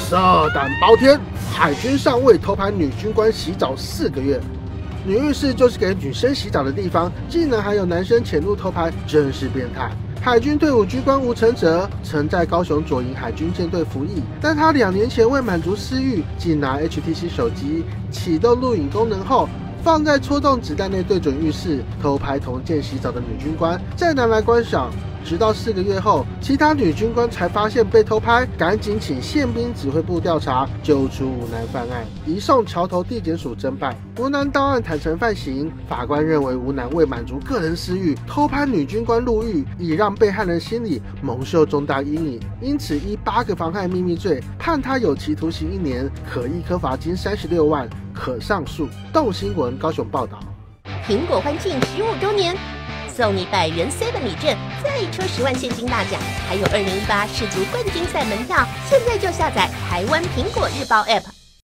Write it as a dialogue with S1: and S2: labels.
S1: 色胆包天，海军上尉偷拍女军官洗澡4个月。女浴室就是给女生洗澡的地方，竟然还有男生潜入偷拍，真是变态。海军退伍军官吴承哲曾在高雄左营海军舰队服役，但他2年前为满足私欲，竟拿 HTC 手机启动录影功能后，放在戳动子弹内对准浴室，偷拍同舰洗澡的女军官，再拿来观赏。直到4个月后，其他女军官才发现被偷拍，赶紧请宪兵指挥部调查，揪出吴男犯案，移送桥头地检署侦办。吴男到案坦诚犯行，法官认为吴男为满足个人私欲，偷拍女军官入狱，已让被害人心里蒙受重大阴影，因此依8个妨害秘密罪，判他有期徒刑1年，可一科罚金36万，可上诉。动新闻高雄报道。
S2: 苹果欢庆15周年。送你100元 7礼券，再抽10万现金大奖，还有2018世足冠军赛门票。现在就下载台湾苹果日报 App。